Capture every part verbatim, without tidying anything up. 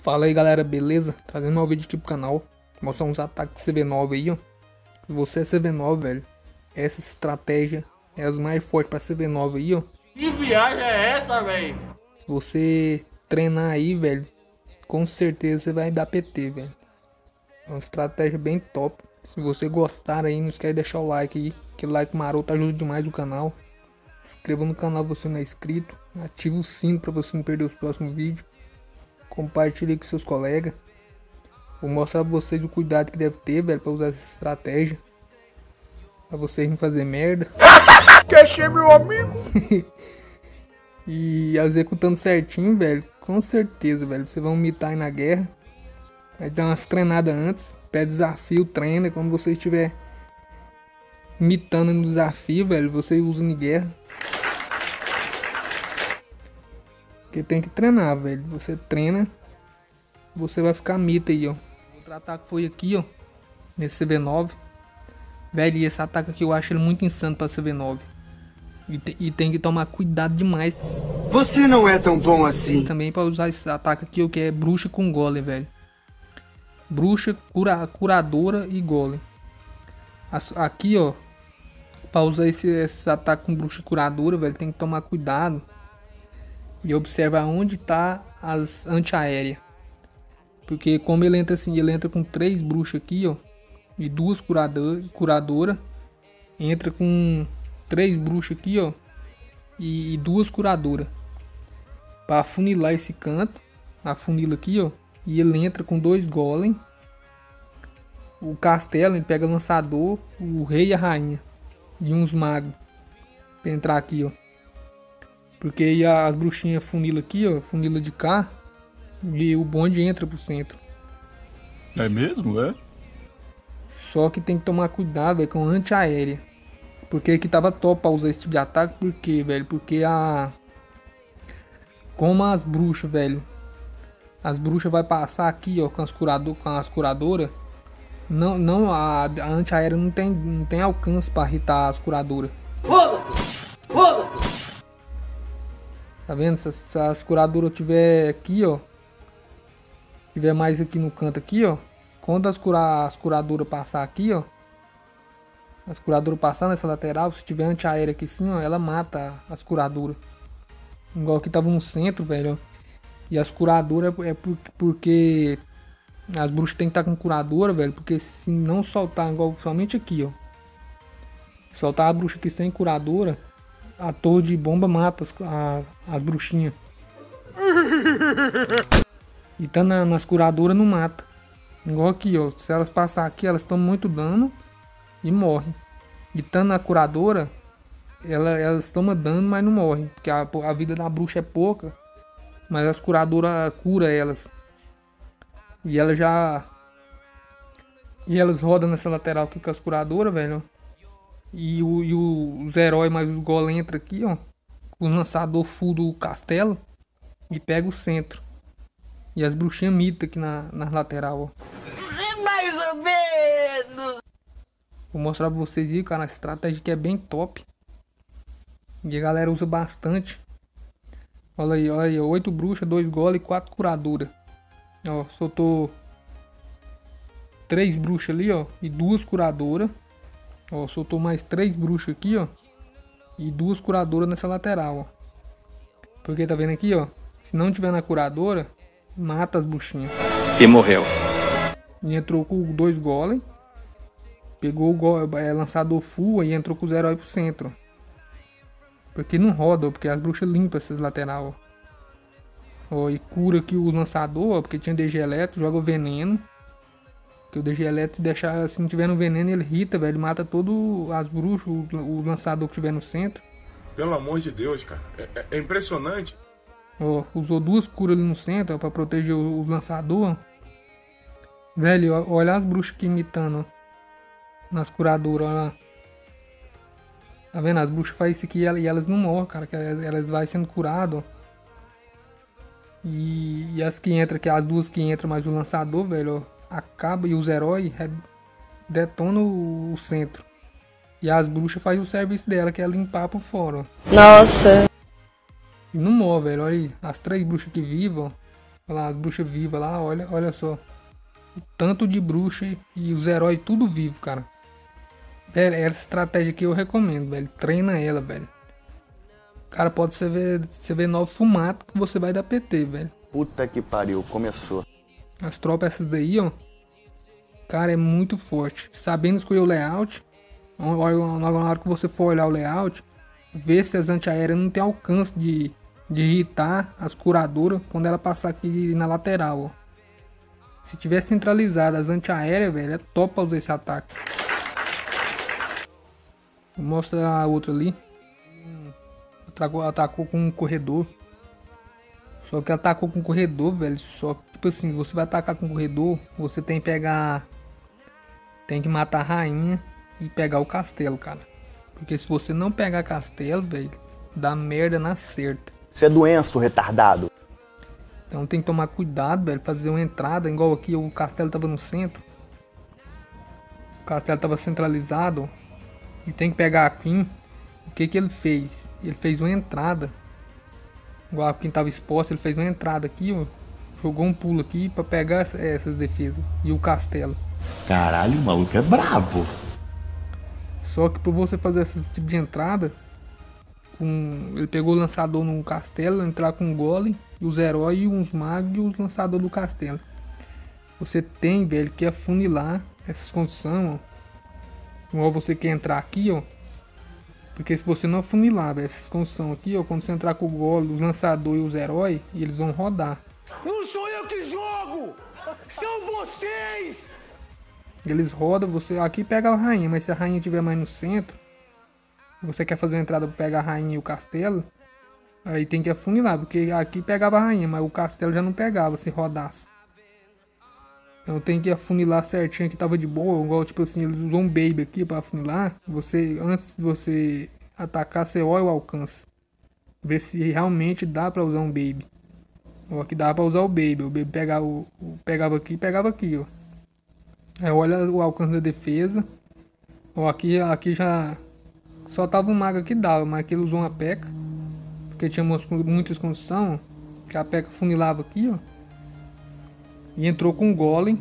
Fala aí galera, beleza? Trazendo um vídeo aqui pro canal. Mostrar uns ataques C V nove aí, ó. Se você é C V nove, velho, essa estratégia é as mais fortes pra C V nove aí, ó. Que viagem é essa, velho? Se você treinar aí, velho, com certeza você vai dar P T, velho. É uma estratégia bem top. Se você gostar aí, não esquece de deixar o like aí. Que like maroto ajuda demais o canal. Se inscreva no canal se você não é inscrito. Ative o sino pra você não perder os próximos vídeos. Compartilhe com seus colegas. Vou mostrar pra vocês o cuidado que deve ter, velho, pra usar essa estratégia. Pra vocês não fazer merda. Quer ser meu amigo? E executando certinho, velho, com certeza, velho, vocês vão mitar aí na guerra. Aí dá umas treinadas antes. Pede desafio, treina. Quando você estiver mitando no desafio, velho, você usa em guerra. Porque tem que treinar, velho. Você treina, você vai ficar mita aí, ó. Outro ataque foi aqui, ó, nesse C V nove. Velho, e esse ataque aqui eu acho ele muito insano pra C V nove. E, te, e tem que tomar cuidado demais. Você não é tão bom assim. Também pra usar esse ataque aqui, o que é bruxa com golem, velho. Bruxa, cura, curadora e golem. As, aqui, ó, pra usar esse, esse ataque com bruxa curadora, velho, tem que tomar cuidado. E observar onde tá as antiaéreas. Porque como ele entra assim, ele entra com três bruxas aqui, ó. E duas curadoras. Curadora, entra com três bruxas aqui, ó. E, e duas curadoras. Para afunilar esse canto. Afunila aqui, ó. E ele entra com dois golem. O castelo, ele pega lançador, o rei e a rainha. E uns magos. Pra entrar aqui, ó. Porque aí as bruxinhas funila aqui, ó. Funila de cá. E o bonde entra pro centro. É mesmo, é? Só que tem que tomar cuidado, véio, com antiaérea. Porque aqui tava top pra usar esse tipo de ataque. Por quê, velho? Porque a... Como as bruxas, velho. As bruxas vai passar aqui, ó, com as, curador, com as curadoras. Não, não, a, a antiaérea não tem, não tem alcance pra irritar as curadoras. Foda-se! Foda-se! Tá vendo? Se, se as curadoras tiver aqui, ó. Tiver mais aqui no canto aqui, ó. Quando as, cura, as curadoras passar aqui, ó. As curadoras passar nessa lateral, se tiver antiaérea aqui sim, ó, ela mata as curadoras. Igual aqui tava no centro, velho, ó. E as curadoras é por, porque as bruxas tem que estar com curadora, velho. Porque se não soltar, igual somente aqui, ó. Soltar a bruxa aqui sem curadora, a torre de bomba mata as, a, as bruxinhas. E tá na, nas curadoras não mata. Igual aqui, ó. Se elas passar aqui, elas tomam muito dano e morrem. E tá na curadora, ela, elas tomam dano, mas não morrem. Porque a, a vida da bruxa é pouca. Mas as curadoras cura elas. E ela já... E elas rodam nessa lateral aqui com as curadoras, velho. E, o, e o, os heróis mais os golem entram aqui, ó. O lançador full do castelo. E pega o centro. E as bruxinhas mitam aqui na, na lateral, ó. Mais ou menos! Vou mostrar pra vocês aí, cara. A estratégia que é bem top. E a galera usa bastante. Olha aí, olha aí, oito bruxas, dois golem e quatro curadoras. Ó, soltou três bruxas ali, ó, e duas curadoras. Ó, soltou mais três bruxas aqui, ó, e duas curadoras nessa lateral, ó. Porque tá vendo aqui, ó, se não tiver na curadora, mata as bruxinhas. E morreu. E entrou com dois golem. Pegou o go é, lançador full e entrou com os heróis pro centro. Porque não roda, porque as bruxas limpam essas lateral. Ó, e cura aqui o lançador, ó, porque tinha D G elétrico, joga o veneno. Porque o D G elétrico, se, deixar, se não tiver no veneno, ele irrita, velho. Ele mata todas as bruxas, o, o lançador que tiver no centro. Pelo amor de Deus, cara. É, é, é impressionante. Ó, usou duas curas ali no centro, ó, pra proteger o, o lançador. Velho, ó, olha as bruxas aqui imitando, ó, nas curadoras, ó lá. Tá vendo? As bruxas fazem isso aqui e elas não morrem, cara. Que elas, elas vão sendo curadas, ó. E, e as que entram, que as duas que entram mais o lançador, velho, ó, acaba e os heróis detonam o, o centro. E as bruxas fazem o serviço dela, que é limpar por fora, ó. Nossa! E não morre, velho. Olha aí, as três bruxas que vivem, ó. Olha lá, as bruxas vivas lá, olha, olha só. O tanto de bruxa e os heróis tudo vivo, cara. Velho, essa estratégia aqui eu recomendo, velho. Treina ela, velho. Cara, pode ser ver, você ver novo fumato que você vai dar P T, velho. Puta que pariu, começou. As tropas essas daí, ó. Cara, é muito forte. Sabendo escolher o layout, na hora que você for olhar o layout, ver se as antiaéreas não tem alcance de, de irritar as curadoras quando ela passar aqui na lateral, ó. Se tiver centralizado as antiaéreas, velho, é top pra usar esse ataque. Vou mostrar a outra ali. Atacou, atacou com um corredor. Só que atacou com um corredor, velho. Só que, tipo assim, você vai atacar com um corredor, você tem que pegar... Tem que matar a rainha e pegar o castelo, cara. Porque se você não pegar castelo, velho, dá merda na certa. Você é doenço, retardado. Então tem que tomar cuidado, velho. Fazer uma entrada, igual aqui o castelo tava no centro. O castelo tava centralizado. E tem que pegar a Queen. O que que ele fez? Ele fez uma entrada. Igual a Queen tava exposta, ele fez uma entrada aqui, ó. Jogou um pulo aqui pra pegar essas defesas. E o castelo. Caralho, o maluco é brabo. Só que pra você fazer esse tipo de entrada, com... ele pegou o lançador no castelo, entrar com o golem, e os heróis, e uns magos e os lançadores do castelo. Você tem, velho, que afunilar essas construções, ó. Igual você quer entrar aqui, ó. Porque se você não afunilar, velho, essas construções aqui, ó, quando você entrar com o golem, os lançadores e os heróis, eles vão rodar. Não sou eu que jogo! São vocês! Eles rodam, você aqui pega a rainha, mas se a rainha estiver mais no centro, você quer fazer uma entrada para pegar a rainha e o castelo, aí tem que afunilar, porque aqui pegava a rainha, mas o castelo já não pegava se rodasse. Então tem que afunilar certinho, que tava de boa, igual tipo assim, eles usam um baby aqui para afunilar, você, antes de você atacar, você olha o alcance. Ver se realmente dá para usar um baby. Ó, aqui dá para usar o baby, o baby pegava, o, pegava aqui e pegava aqui, ó. Aí olha o alcance da defesa. Ó, aqui, aqui já só tava um mago que dava, mas aqui ele usou uma P E K. Porque tinha muitas construções, que a P E K funilava aqui, ó. E entrou com o golem.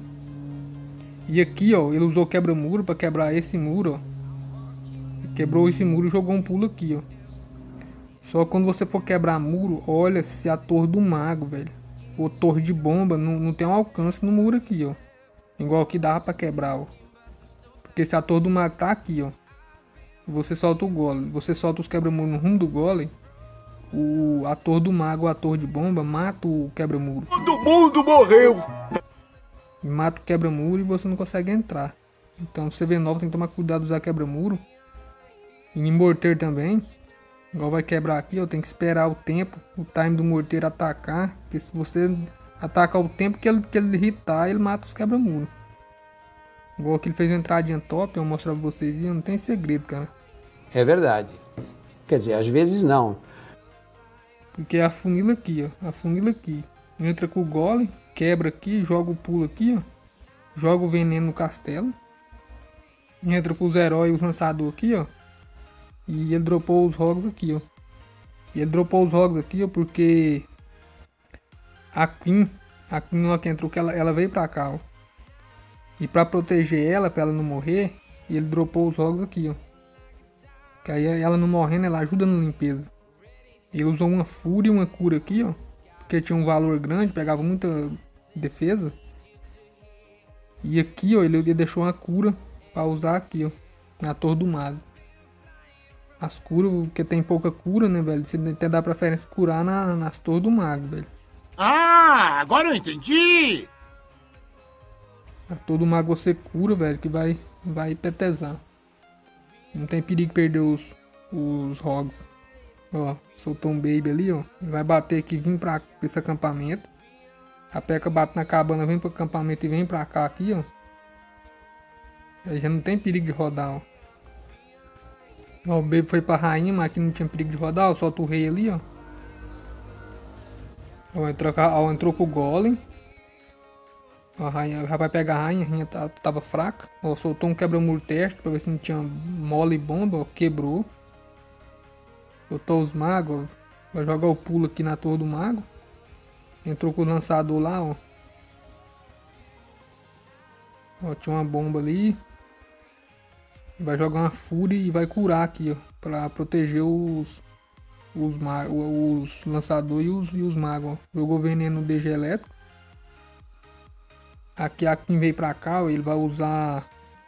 E aqui, ó, ele usou quebra-muro para quebrar esse muro, ó. Quebrou esse muro e jogou um pulo aqui, ó. Só que quando você for quebrar muro, olha se a torre do mago, velho, ou torre de bomba, não, não tem um alcance no muro aqui, ó. Igual que dava pra quebrar, ó. Porque se a torre do mago tá aqui, ó, você solta o golem, você solta os quebra-muro no rumo do golem, o, a torre do mago ou a torre de bomba mata o quebra-muro. Todo mundo morreu! Mata o quebra-muro e você não consegue entrar. Então se você vê nova, tem que tomar cuidado de usar quebra-muro. E em morteiro também. Igual vai quebrar aqui, ó, tem que esperar o tempo, o time do morteiro atacar. Porque se você atacar o tempo que ele, que ele irritar, ele mata os quebra-muro. Igual que ele fez uma entradinha top, eu vou mostrar pra vocês, não tem segredo, cara. É verdade. Quer dizer, às vezes não. Porque a funila aqui, ó, a funila aqui. Entra com o golem, quebra aqui, joga o pulo aqui, ó. Joga o veneno no castelo. Entra com os heróis e os lançadores aqui, ó. E ele dropou os rogues aqui, ó. E ele dropou os rogues aqui, ó, porque a Queen, a Queen lá que entrou, que ela, ela veio pra cá, ó. E pra proteger ela, pra ela não morrer, ele dropou os rogues aqui, ó. Que aí ela não morrendo, ela ajuda na limpeza. Ele usou uma fúria e uma cura aqui, ó. Porque tinha um valor grande, pegava muita defesa. E aqui, ó, ele deixou uma cura pra usar aqui, ó. Na torre do mago. As curas, porque tem pouca cura, né, velho? Você até dá preferência curar na, nas torres do mago, velho. Ah, agora eu entendi! A torre do mago você cura, velho, que vai, vai petezar. Não tem perigo de perder os, os rogues. Ó, soltou um baby ali, ó. Vai bater aqui, vir pra esse acampamento. A P E K bate na cabana, vem pro acampamento e vem pra cá aqui, ó. Aí já não tem perigo de rodar, ó. Ó, o baby foi pra rainha, mas aqui não tinha perigo de rodar, ó. Solta o rei ali, ó. Ó, entrou, ó, entrou com o golem. Ó, a rainha já vai pegar a rainha, a rainha tava fraca. Ó, soltou um quebra-muro teste pra ver se não tinha mola e bomba, ó. Quebrou. Soltou os magos, ó. Vai jogar o pulo aqui na torre do mago. Entrou com o lançador lá, ó. Ó, tinha uma bomba ali. Vai jogar uma fúria e vai curar aqui, ó. Pra proteger os... Os, os lançadores e os, e os magos, ó. Jogou veneno no D G elétrico. Aqui a quem veio pra cá, ó, ele vai usar...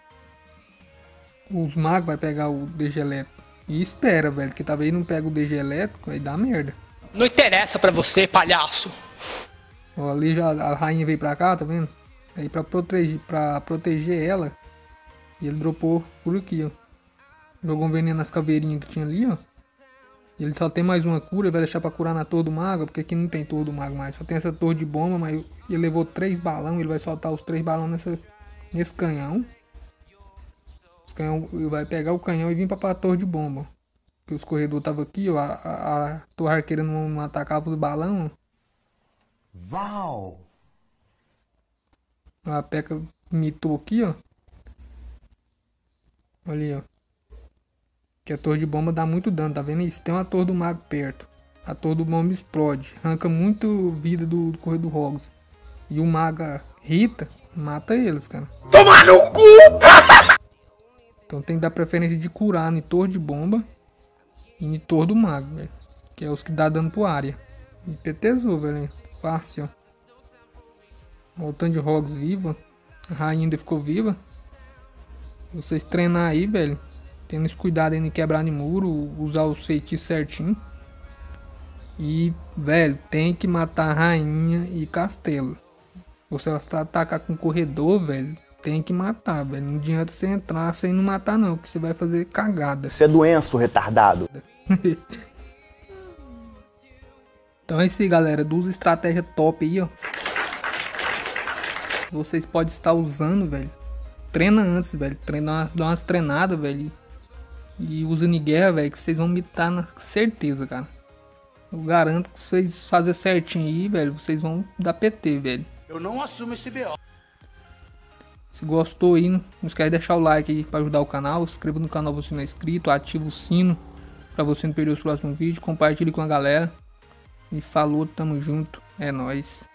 Os magos vai pegar o D G elétrico. E espera, velho, que talvez não pega o D G elétrico, aí dá merda. Não interessa pra você, palhaço. Ó, ali já a rainha veio pra cá, tá vendo? Aí pra proteger, pra proteger ela, ele dropou por aqui, ó. Jogou um veneno nas caveirinhas que tinha ali, ó. Ele só tem mais uma cura, ele vai deixar pra curar na torre do mago, porque aqui não tem torre do mago mais. Só tem essa torre de bomba, mas ele levou três balão, ele vai soltar os três balões nessa, nesse canhão. Os canhão. Ele vai pegar o canhão e vir pra, pra torre de bomba. Porque os corredores estavam aqui, ó. A, a, a torre arqueira não, não atacava os balão, ó. Uau! A P.E.K.K.A mitou aqui, ó. Olha aí, ó. Que a torre de bomba dá muito dano, tá vendo isso? Tem uma torre do mago perto. A torre do bomba explode. Arranca muito vida do, do corredor Hogwarts. E o mago Rita mata eles, cara. Toma no cu! Então tem que dar preferência de curar em torre de bomba e em torre do mago, velho. Que é os que dá dano pro área. E PTzou, velho. Fácil, ó. Voltando de Hogwarts viva. A rainha ainda ficou viva. Vocês treinar aí, velho. Tendo esse cuidado aí em quebrar de muro. Usar os feitiços certinho. E, velho, tem que matar a rainha e castelo. Você vai atacar com corredor, velho. Tem que matar, velho. Não adianta você entrar sem não matar, não. Porque você vai fazer cagada. Isso é doença, retardado. Então é isso aí, galera. Duas estratégias top aí, ó. Vocês podem estar usando, velho. Treina antes, velho. Treina, dá umas treinadas, velho. E usa em guerra, velho. Que vocês vão mitar na certeza, cara. Eu garanto que vocês fazerem certinho aí, velho. Vocês vão dar P T, velho. Eu não assumo esse B O. Se gostou aí, não esquece de deixar o like aí pra ajudar o canal. Se inscreva no canal se você não é inscrito. Ativa o sino pra você não perder os próximos vídeos. Compartilhe com a galera. E falou, tamo junto. É nóis.